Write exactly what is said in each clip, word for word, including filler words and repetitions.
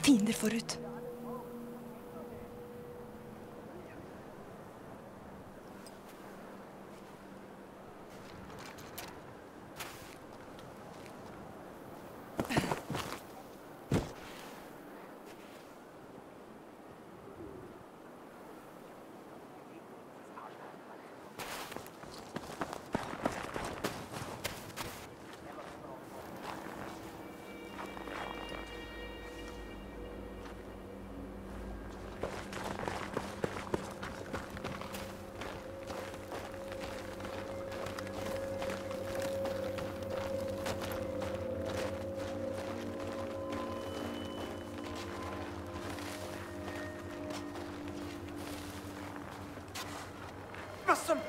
Fiender forut. Was zum...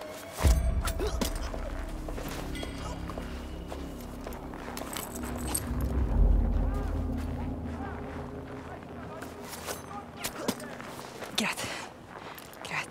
Greit. Greit.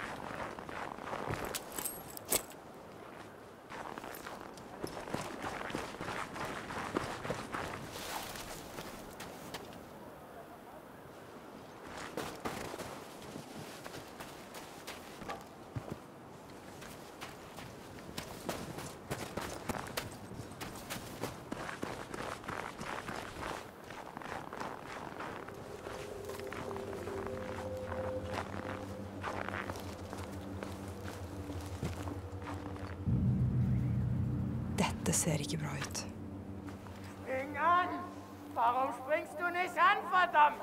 Dette ser ikke bra ut. Spring an! Warum springst du nicht an, verdammt?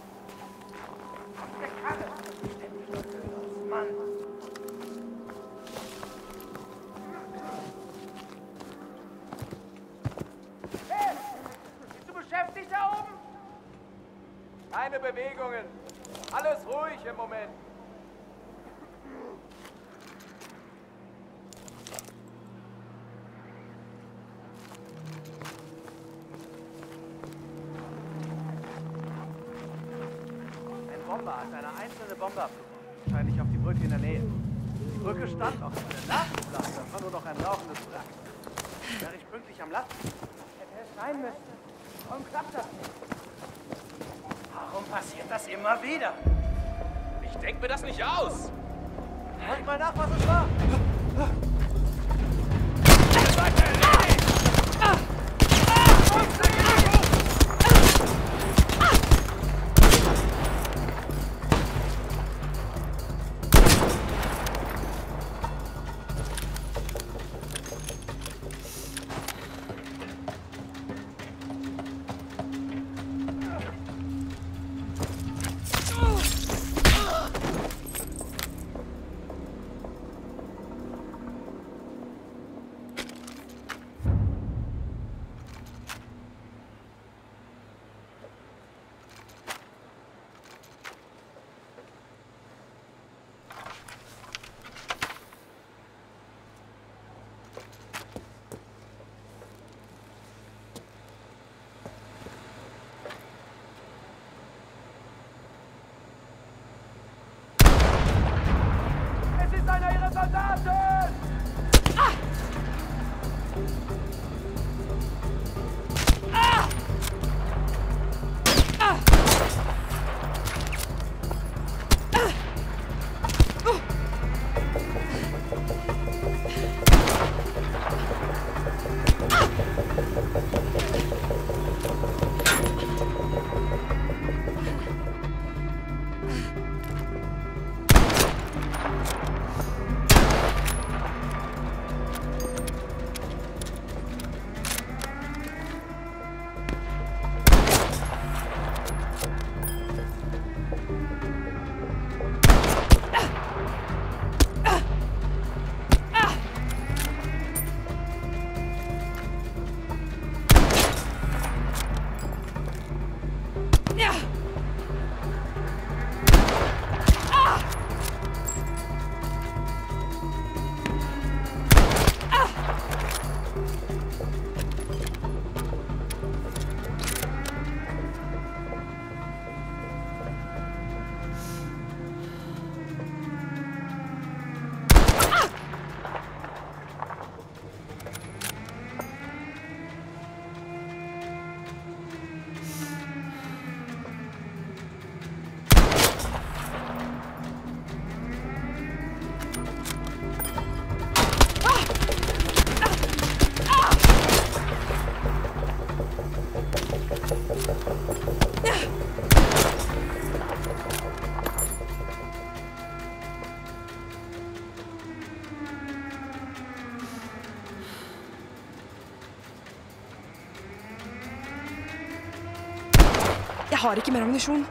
Ich kann es. Ständig nur Dödels, Mann. Hey! Bist du beschäftigt da oben? Keine Bewegungen. Alles ruhig im Moment. Bomber hat eine einzelne Bombe abgeworfen. Wahrscheinlich auf die Brücke in der Nähe. Die Brücke stand noch, aber der Nachschlag, das war nur noch ein rauchendes Wrack. Wäre ich pünktlich am Last? Hätte es sein müssen. Warum klappt das nicht? Warum passiert das immer wieder? Ich denke mir das nicht aus. Hört mal nach, was es war. Jeg har ikke mer ammunisjon.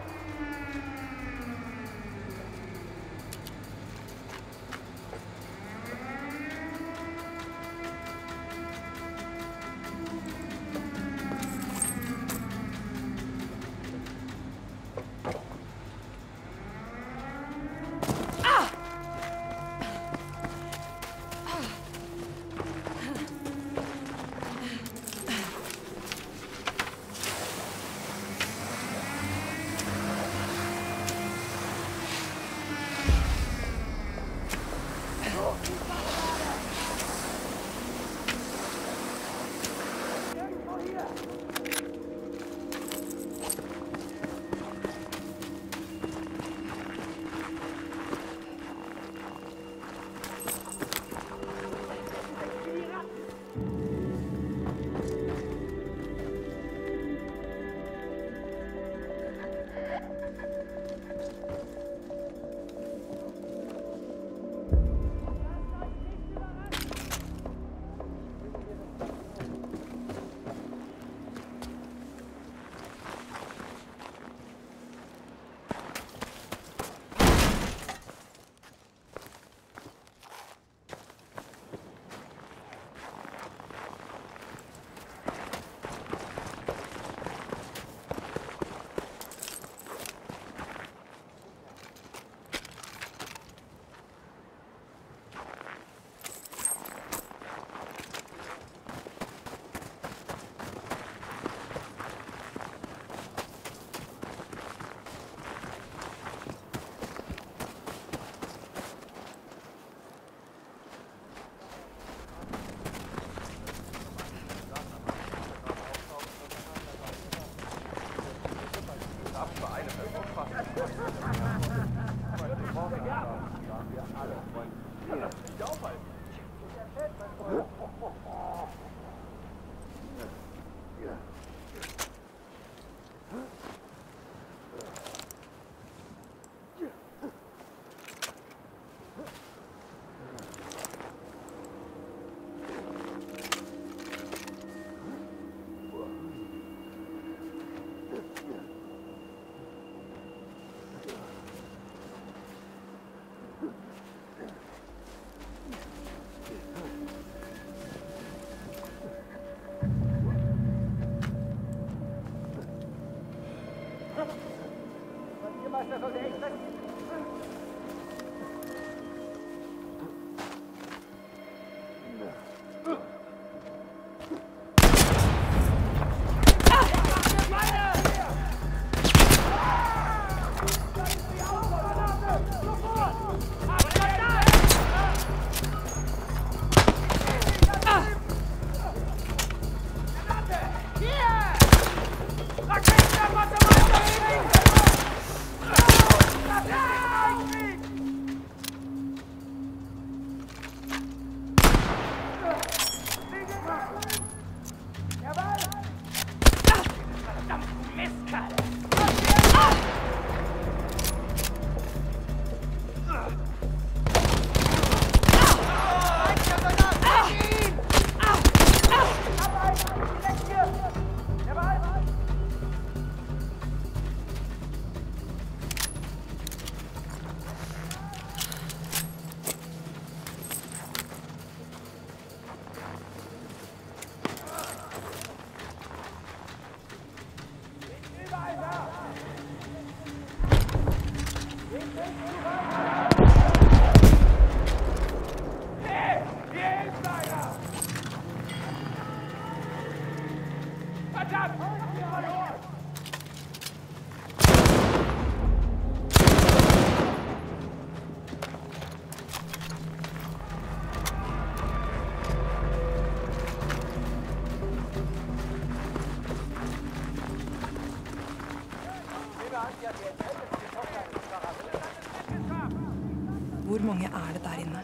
Hvor mange er det der inne?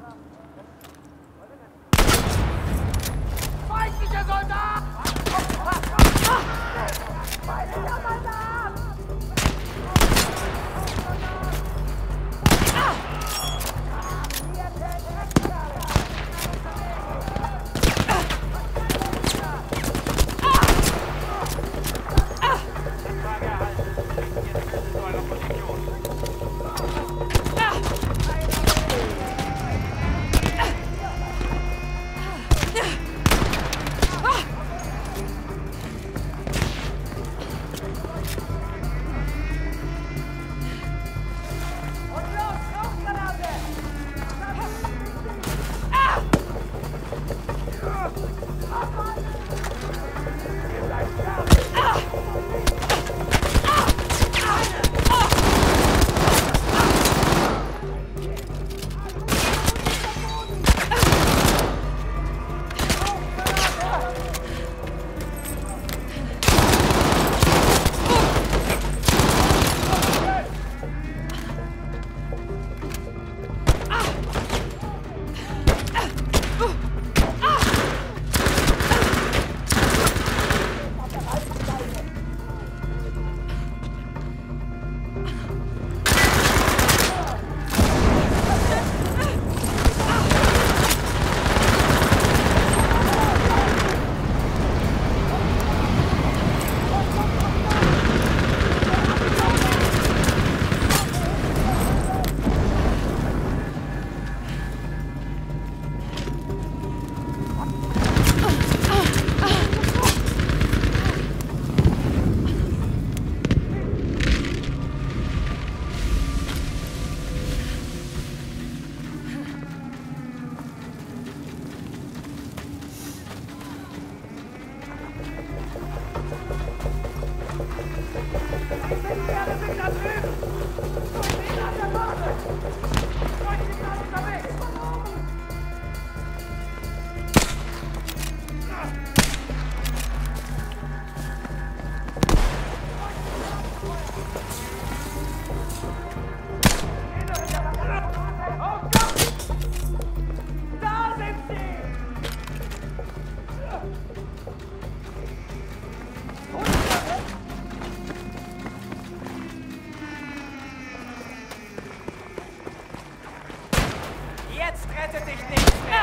Feindlicher Soldat! Feindlicher Soldat! Frage erhalten. Jetzt rettet dich nichts mehr!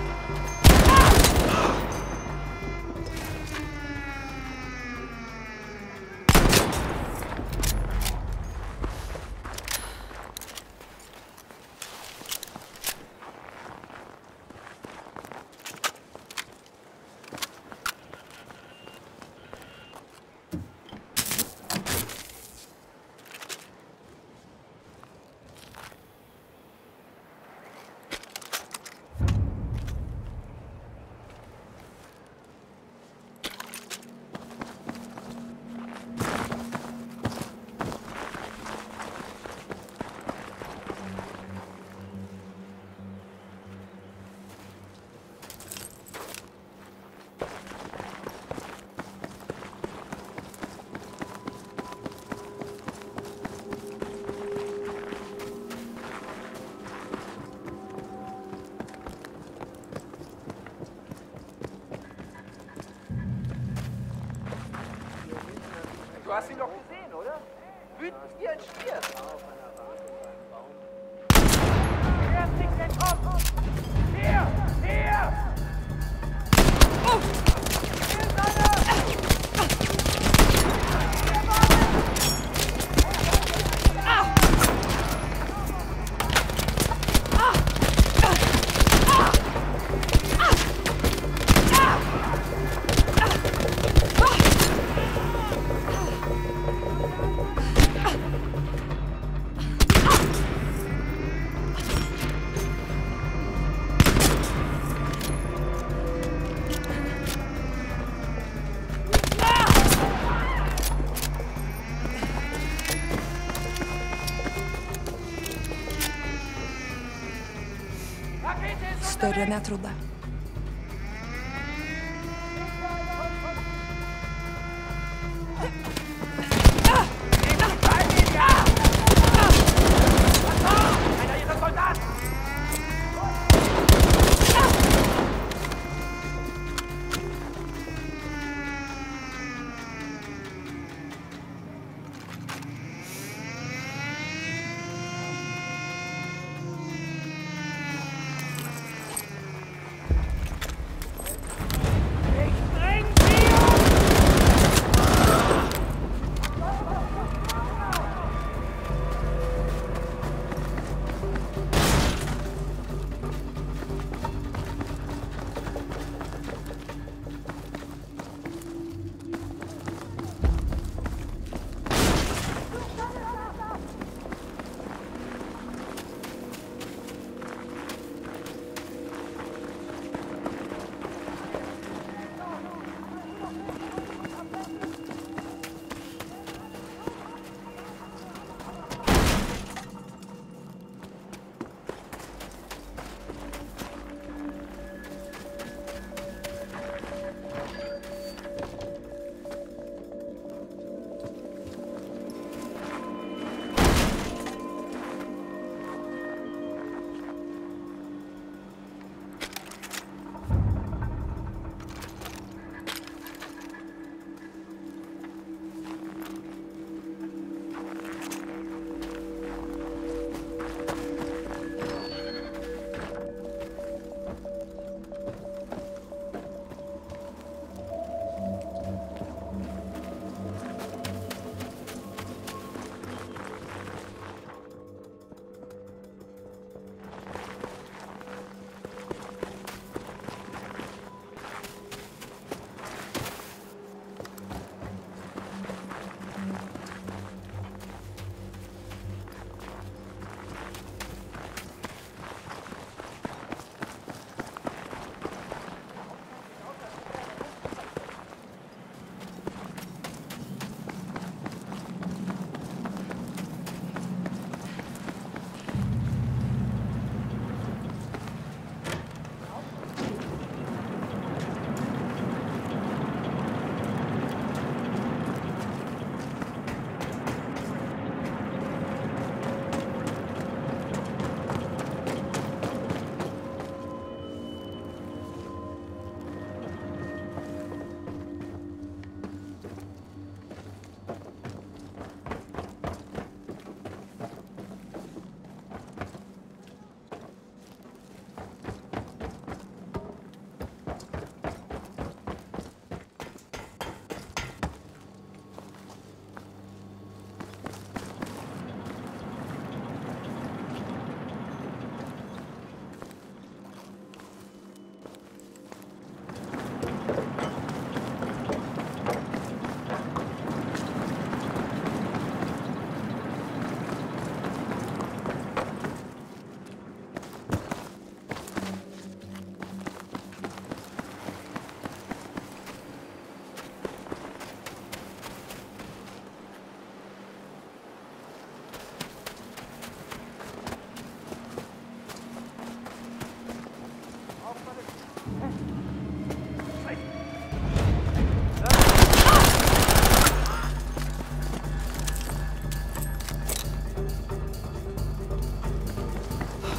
Du hast ihn doch gesehen, oder? Wütend wie ein Stier. Er ist nicht entkommen. Hier! Hier! Oh! Hier ist einer! Større enn jeg trodde.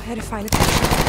Jeg er feil etasje.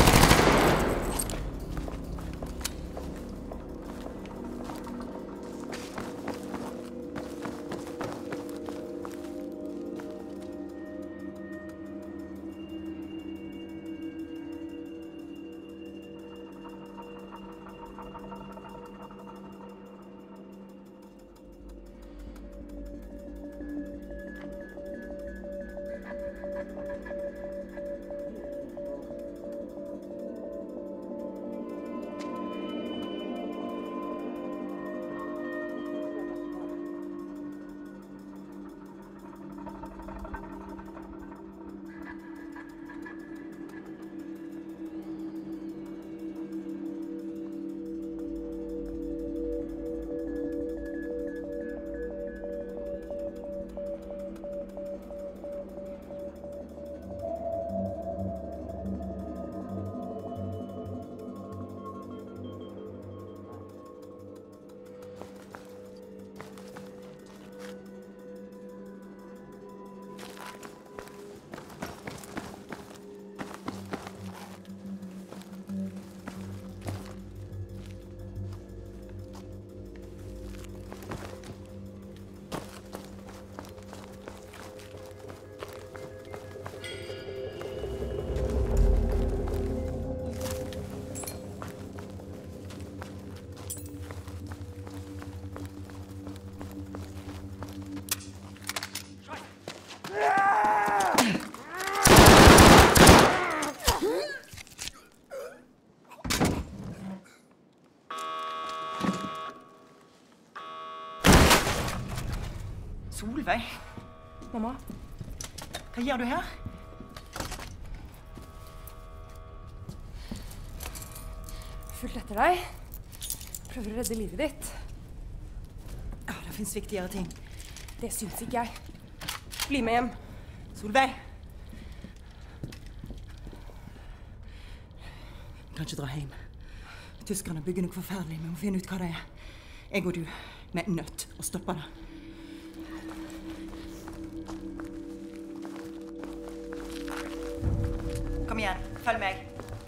Solveig? Mamma? Hva gjør du her? Fulgt etter deg. Prøver å redde livet ditt. Ja, det finnes viktigere ting. Det syns ikke jeg. Bli med hjem. Solveig! Vi kan ikke dra hjem. Tyskerne bygger noe forferdelig. Vi må finne ut hva det er. Jeg og du, vi er nødt å stoppe det. Kom igjen, følg meg.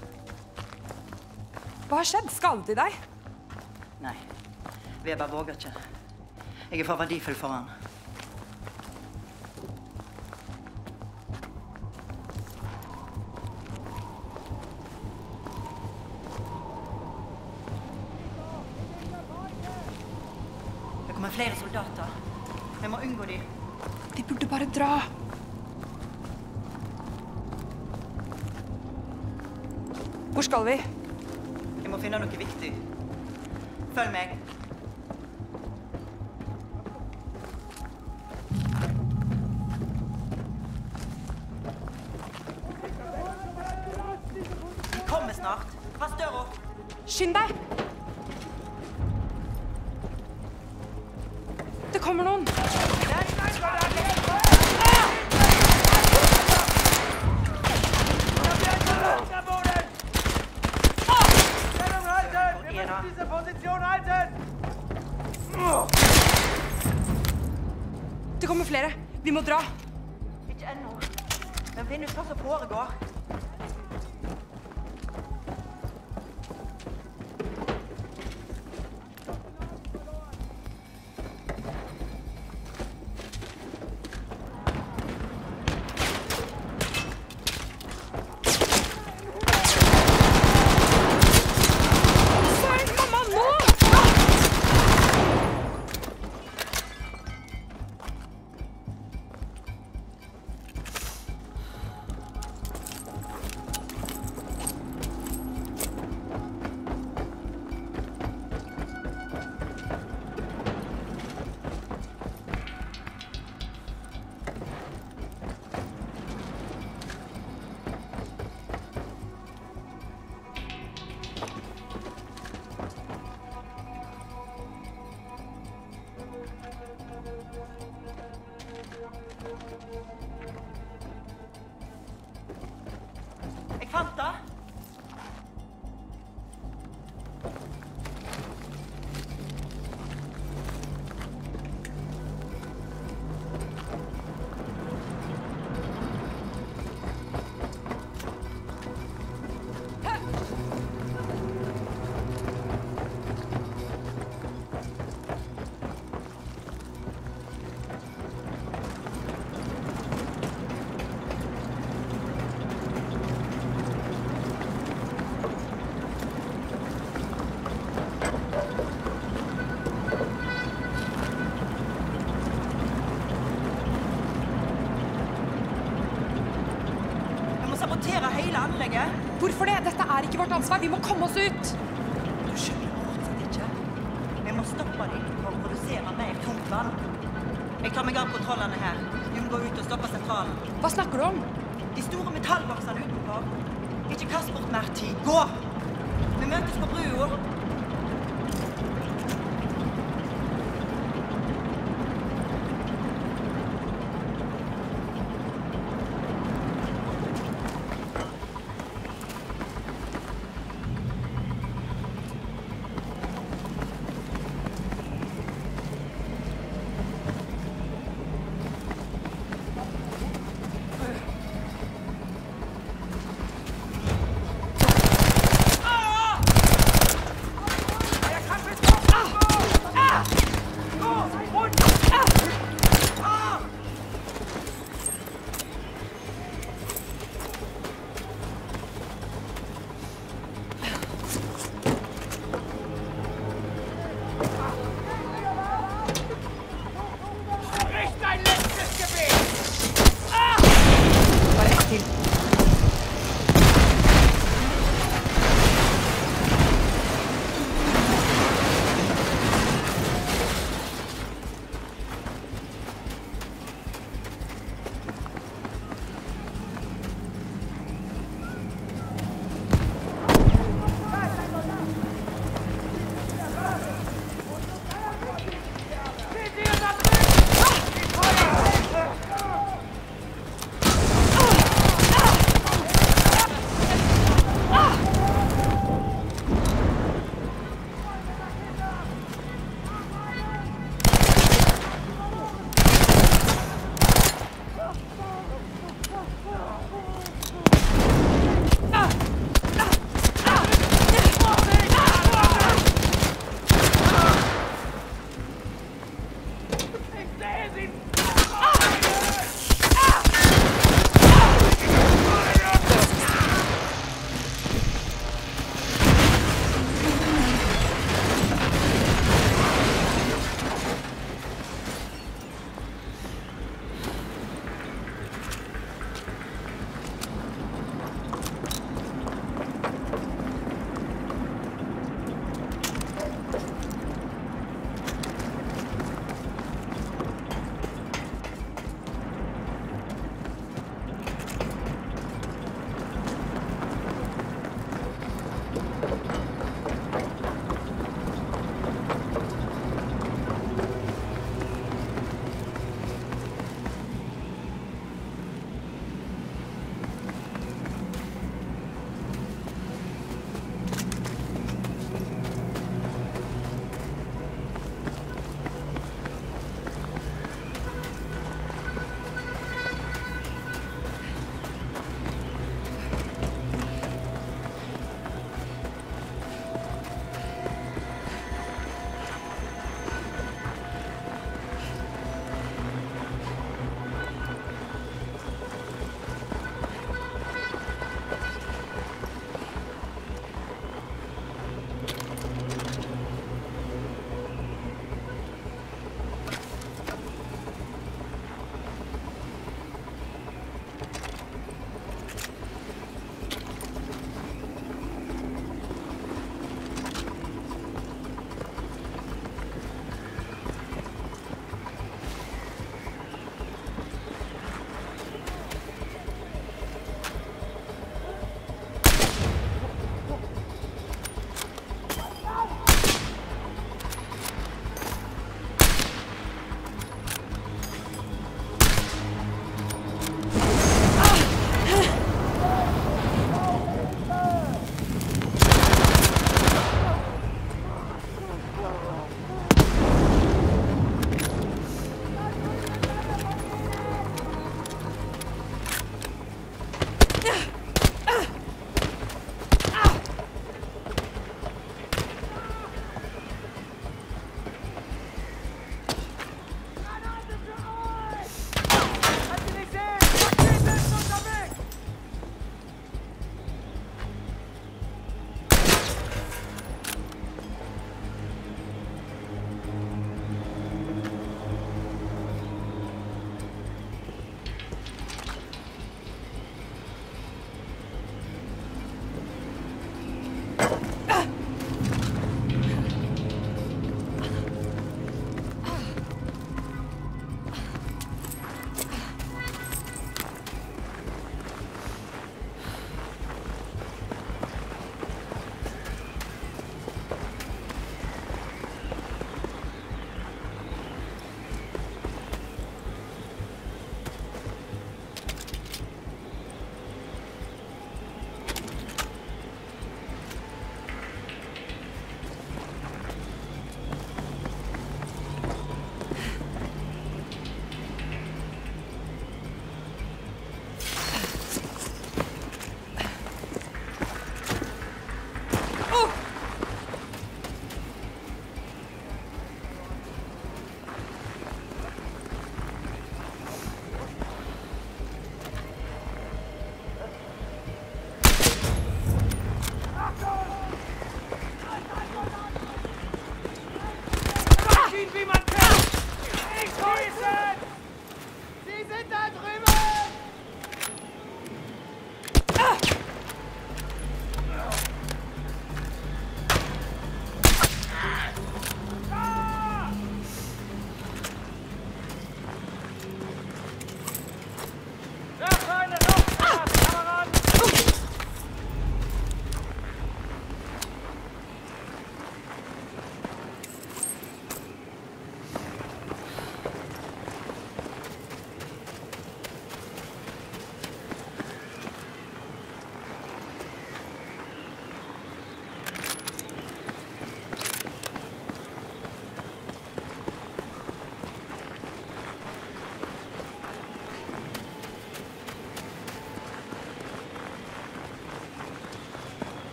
Hva har skjedd? Skadet de deg? Nei, Weber våger ikke. Jeg er for verdifull for han. Det kommer flere soldater. Jeg må unngå dem. De burde bare dra. Hvor skal vi? Jeg må finne noe viktig. Følg meg. Vi kommer snart. Pass døra. Skynd deg! Det kommer noen! Diese Position halten! Det kommer flere. Vi må dra. Ikke ennå. Men finn ut hva som foregår. Hvorfor det? Dette er ikke vårt ansvar. Vi må komme oss ut. Du skjønner fortsatt ikke. Vi må stoppe dem for å produsere mer tungt vann. Jeg tar meg av kontrollene her. Vi må gå ut og stoppe sentralen. Hva snakker du om? De store metallboksene utenfor. Ikke kast bort mer tid. Gå! Vi møtes på brua.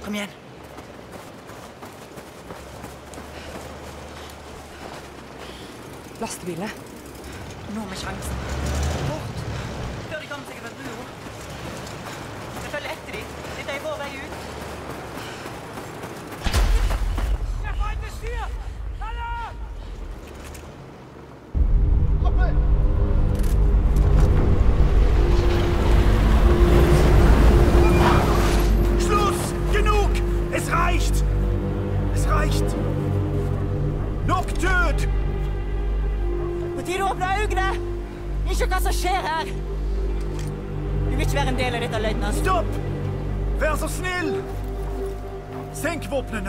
Kom igjen. Lastebiler. Nå med sjansen. Bort! Før de kommer seg over brua. Jeg følger etter dem. Dette er vår vei ut. Der Feind ist hier! Alarm! Schluss! Genug! Es reicht! Es reicht! Nok død! På tide å åpne øynene! Ikke hva som skjer her! Du vil ikke være en del av dette, løytnant. Stopp! Vær så snill! Senk våpnene!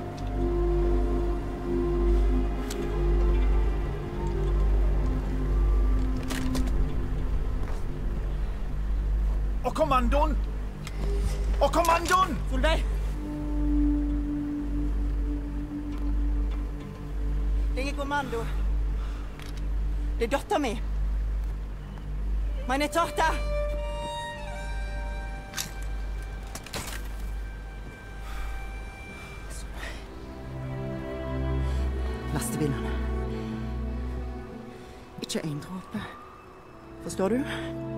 Og kommandoen! Og kommandoen! Solveig! Det er ingen kommando. Det er datteren min. Meine Tochter! Lastebilene. Ikke en dråpe. Forstår du?